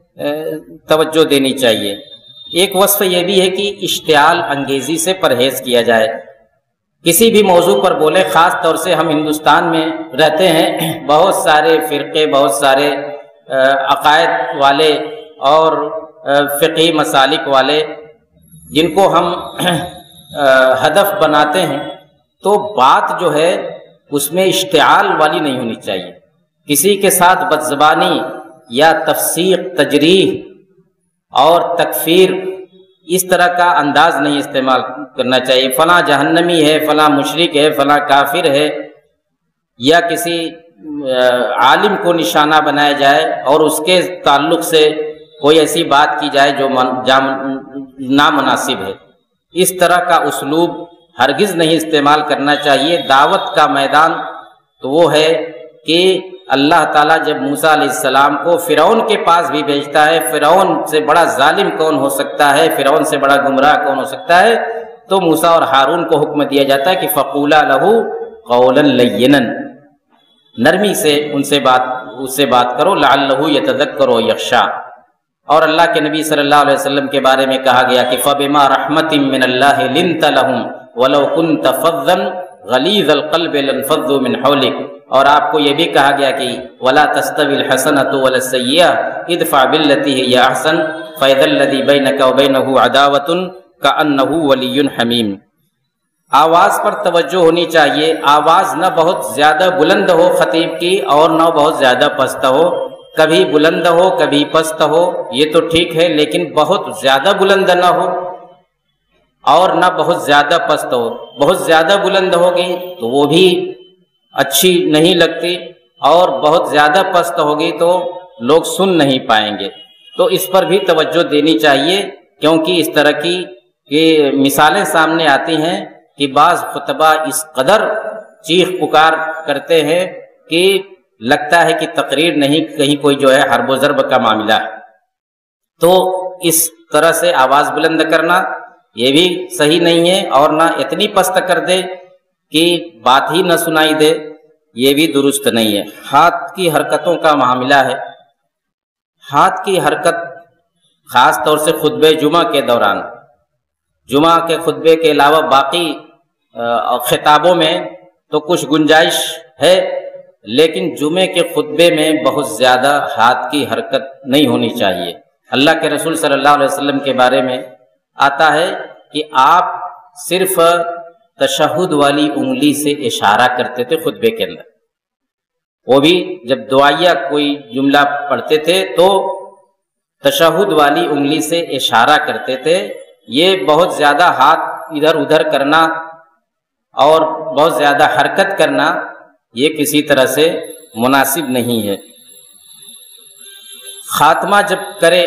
توجہ دینی چاہیے۔ ایک وصف یہ بھی ہے کہ اشتعال انگیزی سے پرہیز کیا جائے۔ کسی بھی موضوع پر بولے، خاص طور سے ہم ہندوستان میں رہتے ہیں، بہت سارے فرقے، بہت سارے عقائد والے اور فقہی مسالک والے جن کو ہم ہدف بناتے ہیں، تو بات جو ہے اس میں اشتعال والی نہیں ہونی چاہیے۔ کسی کے ساتھ بدزبانی یا تفسیق، تجریح اور تکفیر اس طرح کا انداز نہیں استعمال کرنا چاہیے۔ فلاں جہنمی ہے، فلاں مشرک ہے، فلاں کافر ہے، یا کسی عالم کو نشانہ بنایا جائے اور اس کے تعلق سے کوئی ایسی بات کی جائے جو نامناسب ہے۔ اس طرح کا اسلوب ہرگز نہیں استعمال کرنا چاہیے۔ دعوت کا میدان تو وہ ہے کہ اللہ تعالیٰ جب موسیٰ علیہ السلام کو فرعون کے پاس بھی بھیجتا ہے، فرعون سے بڑا ظالم کون ہو سکتا ہے، فرعون سے بڑا گمراہ کون ہو سکتا ہے، تو موسیٰ اور ہارون کو حکم دیا جاتا ہے کہ فَقُولَا لَهُ قَوْلًا لَيِّنًا، نرمی سے اس سے بات کرو، لَعَلَّهُ يَتَذَكَّرُ وَيَخْشَىٰ۔ اور اللہ کے نبی صلی اللہ علیہ وسلم کے بارے میں کہا گیا کہ فَبِمَا رَحْمَةٍ مِّنَ اللَّهِ لِنْتَ لَهُمْ وَلَوْ كُنْتَ فَظًّا غَلِيظَ الْقَلْبِ لَانفَضُّوا مِنْ حَوْلِكَ۔ اور آپ کو یہ بھی کہا گیا کہ وَلَا تَسْتَوِي الْحَسَنَةُ وَلَا السَّيِّئَةُ ادْفَعْ بِالَّتِي هِيَ أَحْسَنُ فَإِذَا الَّذِي بَيْنَكَ وَبَيْنَهُ عَدَاوَةٌ كَأَنَّهُ وَلِيٌّ حَمِيمٌ۔ آواز پر توجہ ہونی چاہیے۔ آواز نہ بہت زیادہ بلند ہو خطیب کی اور نہ بہت زیادہ پست ہو، کبھی بلند ہو کبھی پست ہو، یہ تو ٹھیک ہے، لیکن بہت زیادہ بلند نہ ہو اور نہ بہت زیادہ پست ہو۔ بہت زیادہ بلند ہوگی تو وہ بھی اچھی نہیں لگتی، اور بہت زیادہ پست ہوگی تو لوگ سن نہیں پائیں گے۔ تو اس پر بھی توجہ دینی چاہیے، کیونکہ اس طرح کی مثالیں سامنے آتی ہیں کہ بعض خطبہ اس قدر چیخ پکار کرتے ہیں کہ لگتا ہے کہ تقریر نہیں، کہیں کوئی جو ہے حرب و ضرب کا معاملہ ہے۔ تو اس طرح سے آواز بلند کرنا یہ بھی صحیح نہیں ہے، اور نہ اتنی پست کر دے کہ بات ہی نہ سنائی دے، یہ بھی درست نہیں ہے۔ ہاتھ کی حرکتوں کا معاملہ ہے۔ ہاتھ کی حرکت خاص طور سے خطبے جمعہ کے دوران، جمعہ کے خطبے کے علاوہ باقی خطابوں میں تو کچھ گنجائش ہے، لیکن جمعے کے خطبے میں بہت زیادہ ہاتھ کی حرکت نہیں ہونی چاہیے۔ اللہ کے رسول صلی اللہ علیہ وسلم کے بارے میں آتا ہے کہ آپ صرف تشہد والی انگلی سے اشارہ کرتے تھے خطبے کے اندر، وہ بھی جب دعائیہ کوئی جملہ پڑھتے تھے تو تشہد والی انگلی سے اشارہ کرتے تھے۔ یہ بہت زیادہ ہاتھ ادھر ادھر کرنا اور بہت زیادہ حرکت کرنا یہ کسی طرح سے مناسب نہیں ہے۔ خاتمہ جب کرے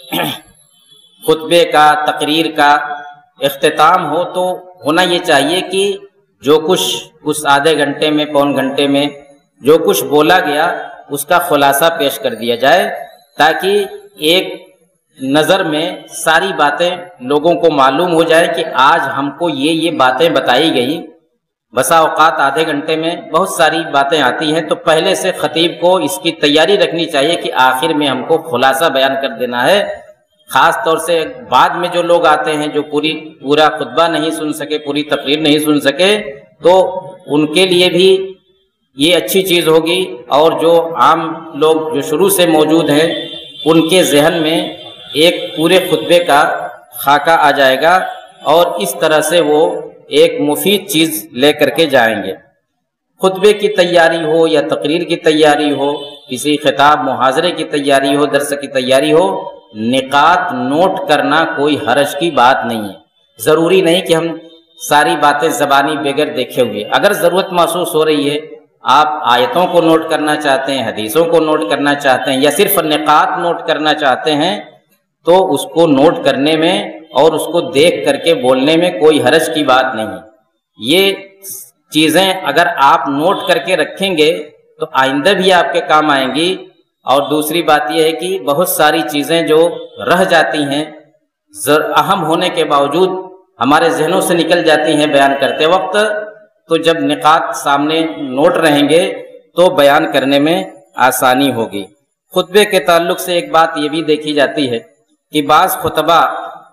خطبے کا، تقریر کا اختتام ہو تو ہونا یہ چاہیے کہ جو کچھ اس آدھے گھنٹے میں، پون گھنٹے میں جو کچھ بولا گیا اس کا خلاصہ پیش کر دیا جائے، تاکہ ایک نظر میں ساری باتیں لوگوں کو معلوم ہو جائے کہ آج ہم کو یہ باتیں بتائی گئی۔ بسا اوقات آدھے گھنٹے میں بہت ساری باتیں آتی ہیں، تو پہلے سے خطیب کو اس کی تیاری رکھنی چاہیے کہ آخر میں ہم کو خلاصہ بیان کر دینا ہے۔ خاص طور سے بعد میں جو لوگ آتے ہیں جو پورا خطبہ نہیں سن سکے، پوری تقریر نہیں سن سکے، تو ان کے لیے بھی یہ اچھی چیز ہوگی، اور جو عام لوگ جو شروع سے موجود ہیں ان کے ذہن میں ایک پورے خطبے کا خاکہ آ جائے گا، اور اس طرح سے وہ ایک مفید چیز لے کر کے جائیں گے۔ خطبے کی تیاری ہو یا تقریر کی تیاری ہو، کسی خطاب محاضرے کی تیاری ہو، درس کی تیاری ہو، نکات نوٹ کرنا کوئی حرج کی بات نہیں ہے۔ ضروری نہیں کہ ہم ساری باتیں زبانی بغیر دیکھے ہوئے، اگر ضرورت محسوس ہو رہی ہے، آپ آیتوں کو نوٹ کرنا چاہتے ہیں، حدیثوں کو نوٹ کرنا چاہتے ہیں، یا صرف نکات نوٹ کرنا چاہتے ہیں، تو اس کو نوٹ کرنے میں اور اس کو دیکھ کر کے بولنے میں کوئی حرج کی بات نہیں ہے۔ یہ چیزیں اگر آپ نوٹ کر کے رکھیں گے تو آئندہ بھی آپ کے کام آئیں گی۔ اور دوسری بات یہ ہے کہ بہت ساری چیزیں جو رہ جاتی ہیں، اہم ہونے کے باوجود ہمارے ذہنوں سے نکل جاتی ہیں بیان کرتے وقت، تو جب نکات سامنے نوٹ رہیں گے تو بیان کرنے میں آسانی ہوگی۔ خطبے کے تعلق سے ایک بات یہ بھی دیکھی جاتی ہے کہ بعض خطبہ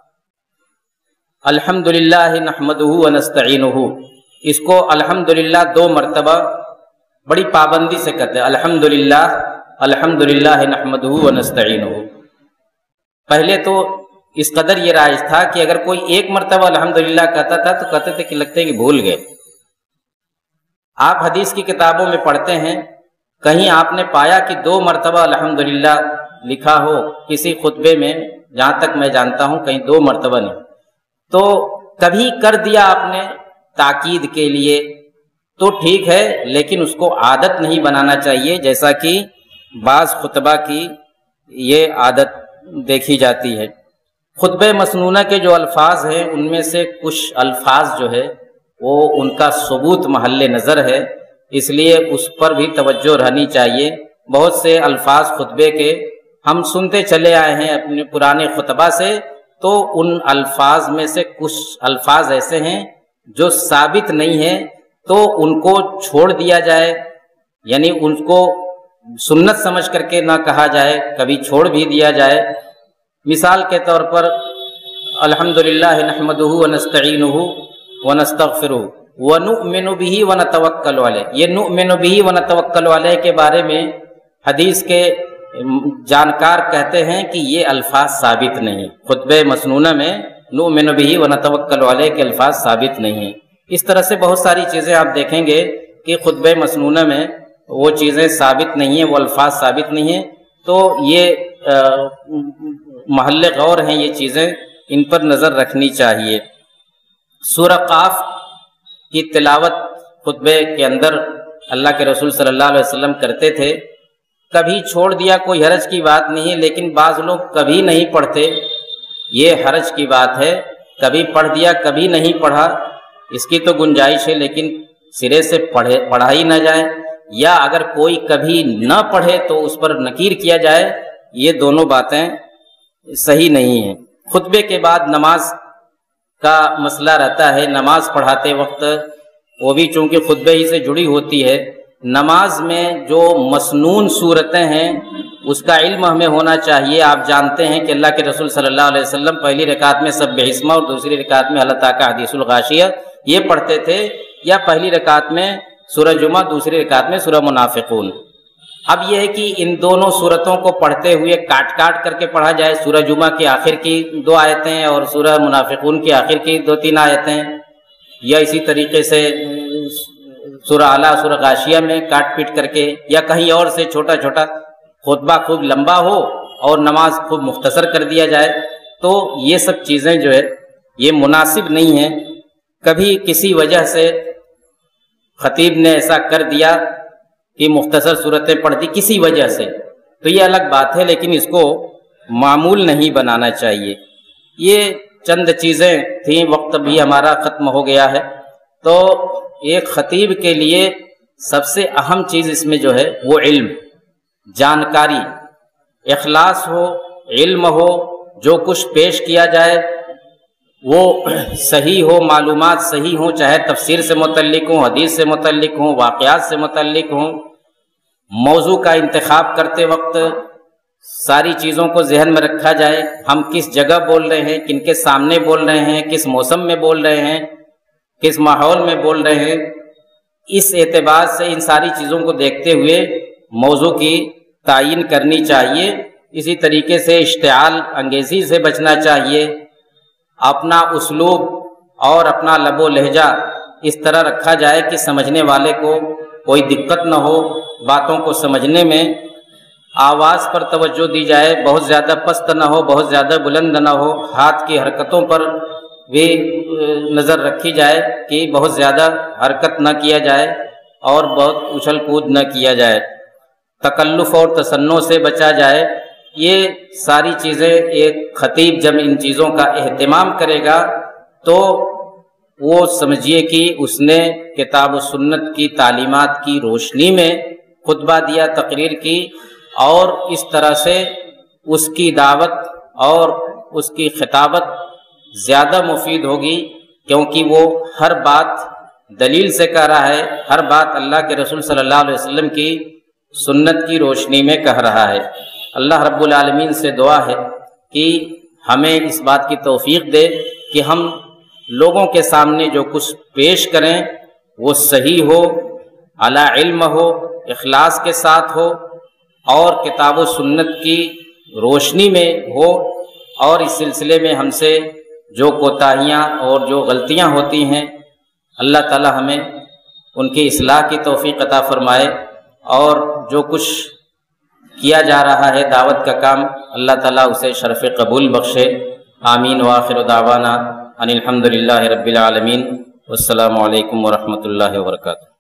الحمدللہ نحمدہ ونستعینہ، اس کو الحمدللہ 2 مرتبہ بڑی پابندی سے کہتے ہیں، الحمدللہ الحمدللہ نحمدہ ونستعینہ۔ پہلے تو اس قدر یہ رائج تھا کہ اگر کوئی 1 مرتبہ الحمدللہ کہتا تھا تو کہتے تھے کہ لگتے کہ بھول گئے۔ آپ حدیث کی کتابوں میں پڑھتے ہیں، کہیں آپ نے پایا کہ 2 مرتبہ الحمدللہ لکھا ہو کسی خطبے میں؟ جہاں تک میں جانتا ہوں کہیں 2 مرتبہ نہیں۔ تو کبھی کر دیا آپ نے تاکید کے لیے تو ٹھیک ہے، لیکن اس کو عادت نہیں بنانا چاہیے، جیسا کہ بعض خطبہ کی یہ عادت دیکھی جاتی ہے۔ خطبہ مسنونہ کے جو الفاظ ہیں ان میں سے کچھ الفاظ جو ہے وہ ان کا ثبوت محل نظر ہے، اس لیے اس پر بھی توجہ رہنی چاہیے۔ بہت سے الفاظ خطبے کے ہم سنتے چلے آئے ہیں اپنے پرانے خطبہ سے، تو ان الفاظ میں سے کچھ الفاظ ایسے ہیں جو ثابت نہیں ہیں، تو ان کو چھوڑ دیا جائے، یعنی ان کو سنت سمجھ کر کے نہ کہا جائے، کبھی چھوڑ بھی دیا جائے۔ مثال کے طور پر الحمدللہ نحمدہ ونستعینہ ونستغفرہ ونؤمن بہ ونتوکل علیہ، یہ نؤمن بہ ونتوکل علیہ کے بارے میں حدیث کے جانکار کہتے ہیں کہ یہ الفاظ ثابت نہیں، خطبہ مسنونہ میں نؤمن بہ ونتوکل علیہ کے الفاظ ثابت نہیں ہیں۔ اس طرح سے بہت ساری چیزیں آپ دیکھیں گے کہ خطبہ مسنونہ میں وہ چیزیں ثابت نہیں ہیں، وہ الفاظ ثابت نہیں ہیں، تو یہ محل غور ہیں یہ چیزیں، ان پر نظر رکھنی چاہیے۔ سورہ قاف کی تلاوت خطبے کے اندر اللہ کے رسول صلی اللہ علیہ وسلم کرتے تھے، کبھی چھوڑ دیا کوئی حرج کی بات نہیں ہے، لیکن بعض لوگ کبھی نہیں پڑھتے، یہ حرج کی بات ہے۔ کبھی پڑھ دیا کبھی نہیں پڑھا، اس کی تو گنجائش ہے، لیکن سرے سے پڑھا ہی نہ جائے، یا اگر کوئی کبھی نہ پڑھے تو اس پر نکیر کیا جائے، یہ دونوں باتیں صحیح نہیں ہیں۔ خطبے کے بعد نماز کا مسئلہ رہتا ہے، نماز پڑھاتے وقت وہ بھی چونکہ خطبے ہی سے جڑی ہوتی ہے، نماز میں جو مسنون صورتیں ہیں اس کا علم ہمیں ہونا چاہیے۔ آپ جانتے ہیں کہ اللہ کے رسول صلی اللہ علیہ وسلم پہلی رکعت میں سبح اسمہ اور دوسری رکعت میں هل اتاک حدیث الغاشیہ یہ پڑھتے تھے، یا پہلی رکعت میں سورہ جمعہ، دوسری رکعت میں سورہ منافقون۔ اب یہ ہے کہ ان دونوں صورتوں کو پڑھتے ہوئے کاٹ کاٹ کر کے پڑھا جائے، سورہ جمعہ کی آخر کی 2 آیتیں اور سورہ منافقون کی آخر کی 2-3 آیتیں، یا اسی طریقے سے سورہ اعلیٰ، سورہ غاشیہ میں کاٹ پیٹ کر کے، یا کہیں اور سے چھوٹا چھوٹا خطبہ خوب لمبا ہو اور نماز خوب مختصر کر دیا جائے، تو یہ سب چیزیں جو ہے یہ مناسب نہیں ہیں۔ کبھی کسی وجہ سے خطیب نے ایسا کر دیا کہ مختصر صورتیں پڑھ دی کسی وجہ سے، تو یہ الگ بات ہے، لیکن اس کو معمول نہیں بنانا چاہیے۔ یہ چند چیزیں تھیں، وقت بھی ہمارا ختم ہو گیا ہے۔ تو ایک خطیب کے لیے سب سے اہم چیز اس میں جو ہے وہ علم، جانکاری، اخلاص ہو، علم ہو، جو کچھ پیش کیا جائے وہ صحیح ہو، معلومات صحیح ہوں، چاہے تفسیر سے متعلق ہوں، حدیث سے متعلق ہوں، واقعات سے متعلق ہوں۔ موضوع کا انتخاب کرتے وقت ساری چیزوں کو ذہن میں رکھا جائے، ہم کس جگہ بول رہے ہیں، کن کے سامنے بول رہے ہیں، کس موسم میں بول رہے ہیں، کس ماحول میں بول رہے ہیں، اس اعتبار سے ان ساری چیزوں کو دیکھتے ہوئے موضوع کی تعیین کرنی چاہیے۔ اسی طریقے سے اشتعال انگیزی سے بچنا چاہیے، اپنا اسلوب اور اپنا لب و لہجہ اس طرح رکھا جائے کہ سمجھنے والے کو کوئی دقت نہ ہو، باتوں کو سمجھنے میں آواز پر توجہ دی جائے، بہت زیادہ پست نہ ہو، بہت زیادہ بلند نہ ہو، ہاتھ کی حرکتوں پر بھی نظر رکھی جائے کہ بہت زیادہ حرکت نہ کیا جائے اور بہت اچھل کود نہ کیا جائے، تکلف اور تصنع سے بچا جائے۔ یہ ساری چیزیں ایک خطیب جب ان چیزوں کا اہتمام کرے گا تو وہ سمجھیے کہ اس نے کتاب و سنت کی تعلیمات کی روشنی میں خطبہ دیا، تقریر کی، اور اس طرح سے اس کی دعوت اور اس کی خطابت زیادہ مفید ہوگی، کیونکہ وہ ہر بات دلیل سے کہہ رہا ہے، ہر بات اللہ کے رسول صلی اللہ علیہ وسلم کی سنت کی روشنی میں کہہ رہا ہے۔ اللہ رب العالمین سے دعا ہے کہ ہمیں اس بات کی توفیق دے کہ ہم لوگوں کے سامنے جو کچھ پیش کریں وہ صحیح ہو، علی علم ہو، اخلاص کے ساتھ ہو، اور کتاب و سنت کی روشنی میں ہو، اور اس سلسلے میں ہم سے جو کوتاہیاں اور جو غلطیاں ہوتی ہیں اللہ تعالی ہمیں ان کی اصلاح کی توفیق عطا فرمائے، اور جو کچھ کیا جا رہا ہے دعوت کا کام اللہ تعالیٰ اسے شرف قبول بخشے۔ آمین وآخر دعوانا ان الحمد للہ رب العالمین، والسلام علیکم ورحمۃ اللہ وبرکاتہ۔